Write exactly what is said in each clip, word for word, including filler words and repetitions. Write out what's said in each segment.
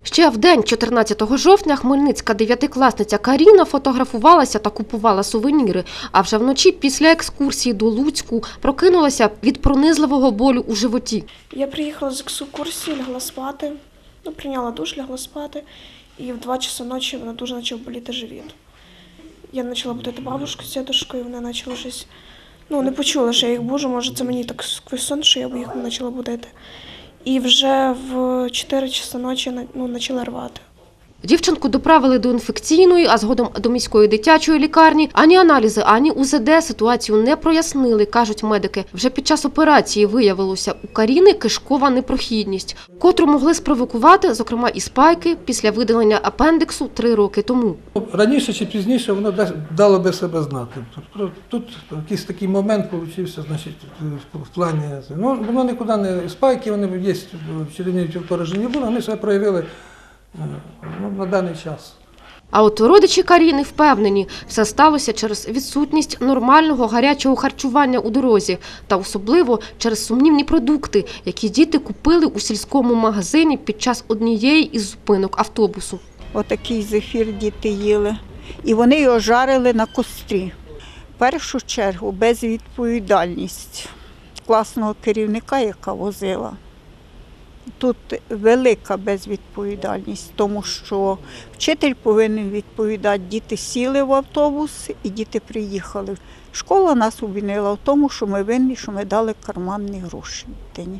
Ще в день чотирнадцятого жовтня хмельницька дев'ятикласниця Каріна фотографувалася та купувала сувеніри, а вже вночі після екскурсії до Луцьку прокинулася від пронизливого болю у животі. Я приїхала з екскурсії, лягла спати, ну, прийняла душ, лягла спати, і в два часа ночі вона дуже почав боліти живіт. Я почала будити бабушку з дідушкою, вона почала щось, ну, не почула, що я їх буджу, може це мені так сквозь сон, що я їх почала будити. І вже в чотири часа ночі, ну, почала рвати. Дівчинку доправили до інфекційної, а згодом до міської дитячої лікарні. Ані аналізи, ані У З Д ситуацію не прояснили, кажуть медики. Вже під час операції виявилося у Каріни кишкова непрохідність, котру могли спровокувати, зокрема, і спайки після видалення апендиксу три роки тому. Раніше чи пізніше воно дало би себе знати. Тут якийсь такий момент вийшов, значить, в плані. Ну, воно нікуди не спайки, вони є в черевній пораженні були, вони себе проявили. Ну, на даний час. А от родичі Каріни впевнені, все сталося через відсутність нормального гарячого харчування у дорозі та особливо через сумнівні продукти, які діти купили у сільському магазині під час однієї із зупинок автобусу. Отакий зефір діти їли, і вони його жарили на кострі. В першу чергу безвідповідальність класного керівника, яка возила. Тут велика безвідповідальність, тому що вчитель повинен відповідати. Діти сіли в автобус і діти приїхали. Школа нас обвинила в тому, що ми винні, що ми дали карманні гроші дитині.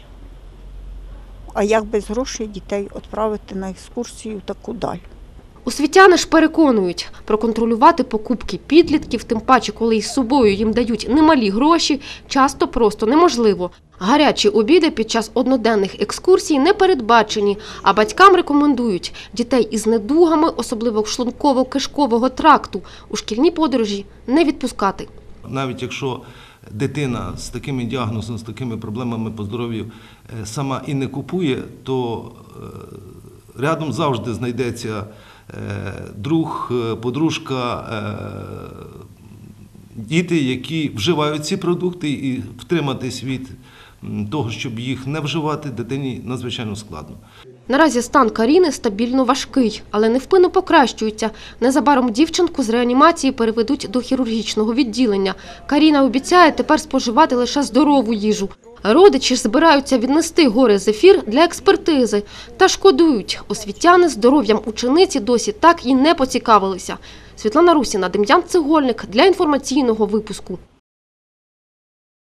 А як без грошей дітей відправити на екскурсію таку даль? Освітяни ж переконують, проконтролювати покупки підлітків, тим паче, коли із собою їм дають немалі гроші, часто просто неможливо. Гарячі обіди під час одноденних екскурсій не передбачені, а батькам рекомендують дітей із недугами, особливо шлунково-кишкового тракту, у шкільні подорожі не відпускати. Навіть якщо дитина з такими діагнозами, з такими проблемами по здоров'ю сама і не купує, то рядом завжди знайдеться друг, подружка, діти, які вживають ці продукти, і втриматись від того, щоб їх не вживати, дитині надзвичайно складно. Наразі стан Каріни стабільно важкий, але невпинно покращується. Незабаром дівчинку з реанімації переведуть до хірургічного відділення. Каріна обіцяє тепер споживати лише здорову їжу. Родичі ж збираються віднести горе-зефір для експертизи. Та шкодують, освітяни здоров'ям учениці досі так і не поцікавилися. Світлана Русіна, Дем'ян Цегольник для інформаційного випуску.